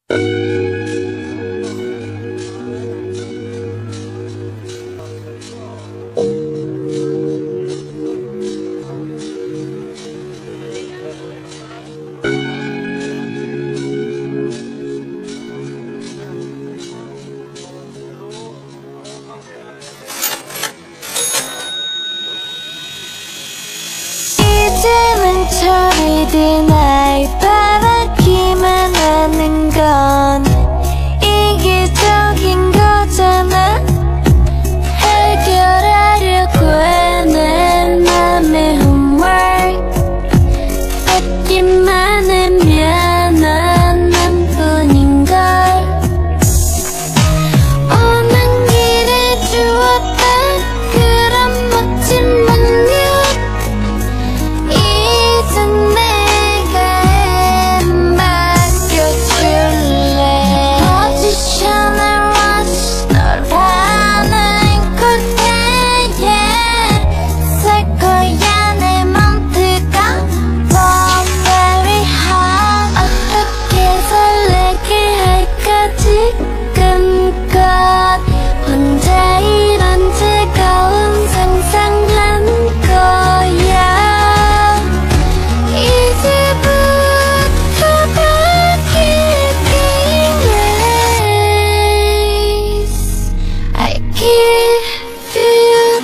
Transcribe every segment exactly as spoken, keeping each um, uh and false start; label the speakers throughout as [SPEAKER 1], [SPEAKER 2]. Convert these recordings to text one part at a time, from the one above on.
[SPEAKER 1] 이제는 저리들 날 바라기만 하는 건 이기적인 거잖아. 해결하려고 해 내 맘의 homework. 받기만 해 미안한 맘뿐인걸. 오는 길에 주었던 그런 멋진 문유 이젠 내가 맡겨줄래. 포지션을 watch 널 하는 꼴대에 살 거야 내 맘트가 Warm very hot. 어떻게 설레게 할까 지금껏 혼자 이런 즐거운 상상한 거야. 이제부터 바뀔 게임 race. I give you.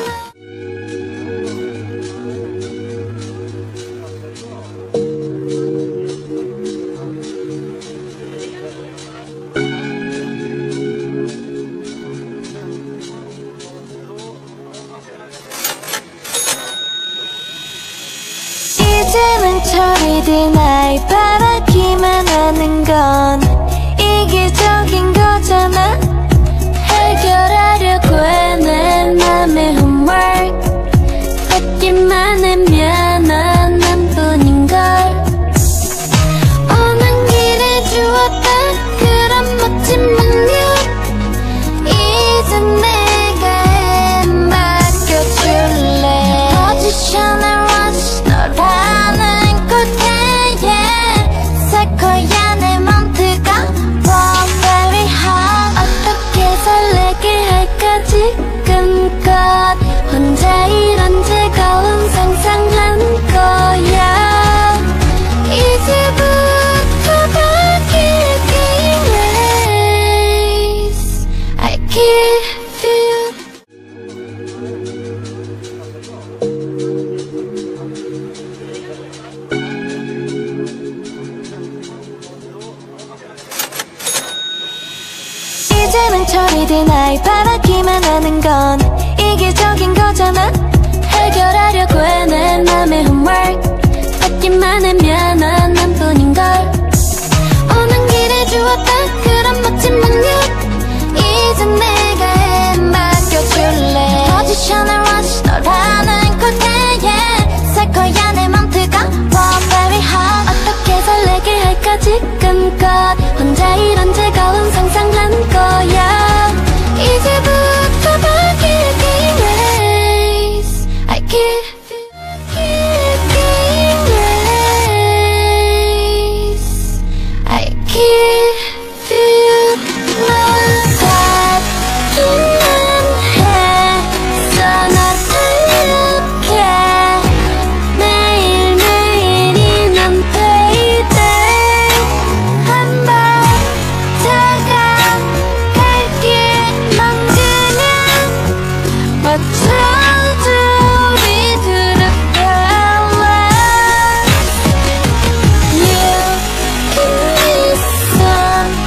[SPEAKER 1] 이제는 저리들 날 바라기만 하는 건 이기적인 거잖아. 해결하려고 해 내 맘의 homework. 받기만 해 미안한 맘뿐인걸. 오는 길에 주었던 그런 멋진 문유 이젠 내가 맡겨줄래. 포지션을 watch 널 하는 꼴대에 살 거야 내 맘트가 Warm very hot. 어떻게 설레게 할까 지금껏 혼자 이런 즐거운 상상한 거야. 이제부터 바뀔 게임 race. I give you. 이제는 저리들 날 바라기만 하는 건 이기적인 거잖아. 해결하려고 해 내 맘의 homework. 받기만 해 미안한 맘뿐인걸. 오는 길에 주었던 그런 멋진 문유 이젠 내가 맡겨줄래. 포지션을 watch 널 하는 꼴대에 살 거야 내 맘트가 Warm very hot. 어떻게 설레게 할까 지금껏 혼자 이런 즐거운 상상한 거야. 이제부터 바뀔 게임 race. I give you, give game race. I give you. 넌 받기만 해서 나 달렵게 매일매일이 난 payday. 한 번 다가갈게. 넌 그냥 맞춰줘. 우리 들어갈래. You give me some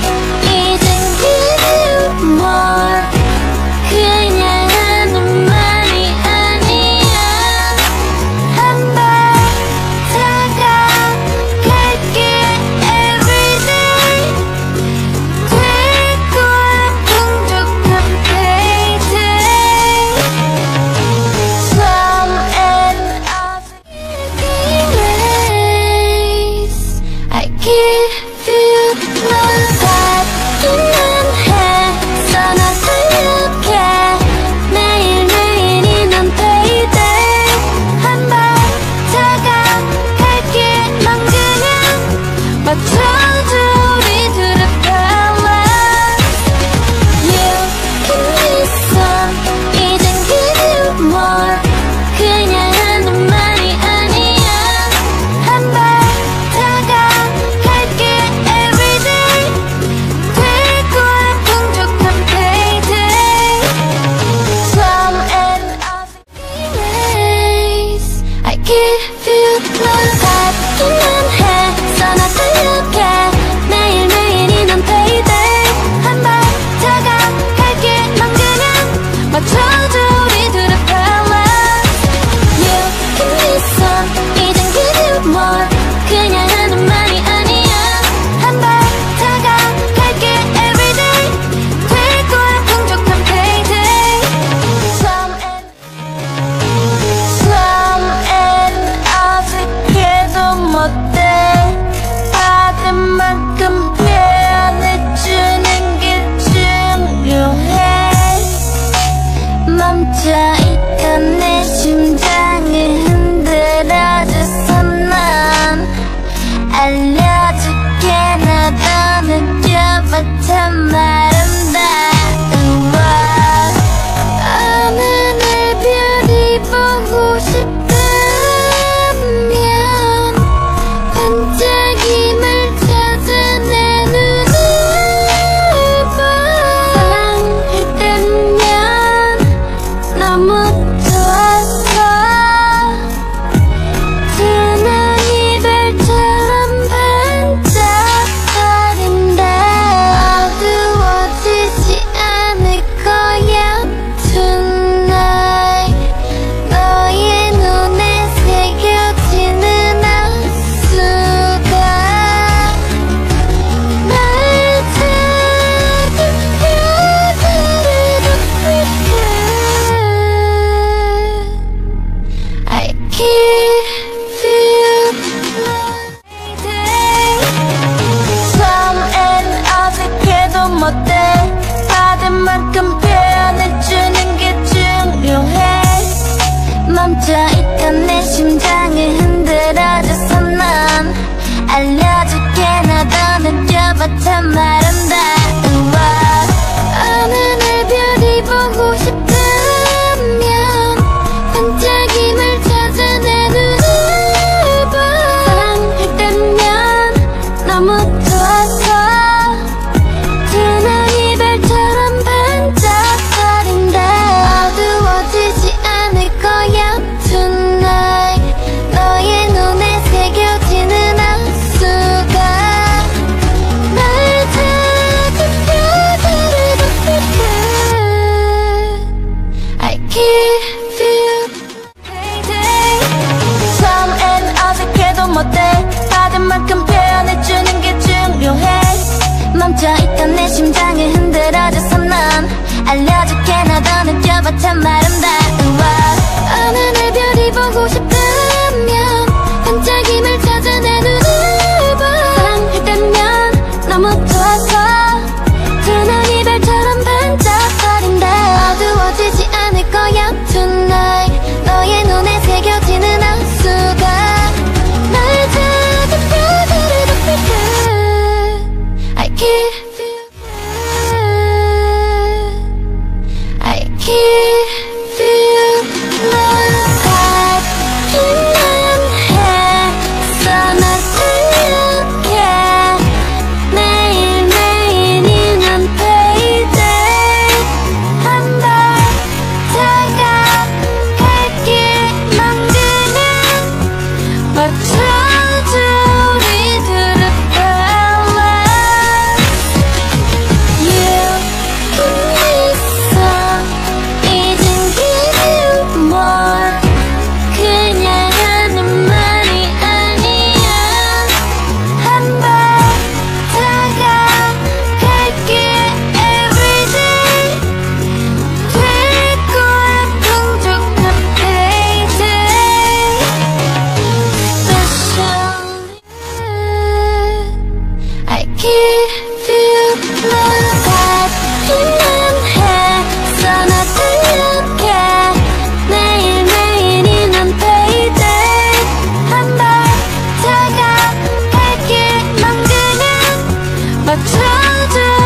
[SPEAKER 1] 너무 좋아서 두 눈이 별처럼 반짝거린다. 어두워지지 않을 거야 tonight. 너의 눈에 새겨지는 악수가 날 작은 별들을 덮을 듯. I give you good. I give you love. 받기만 해서 나 들려게 매일매일이 난 payday. 한 발 다가갈 길만 그냥 맞춰줘 우리들의 balance. You 있어 이젠 give you more. 그냥 하는 말이 아니야. 한 발 다가갈게 everyday. 될 거야 풍족한 payday. Especially I give you love. 받기만 해서 나 들려게 매일매일이 난 payday. 한 발 다가갈 길만 그냥 맞춰줘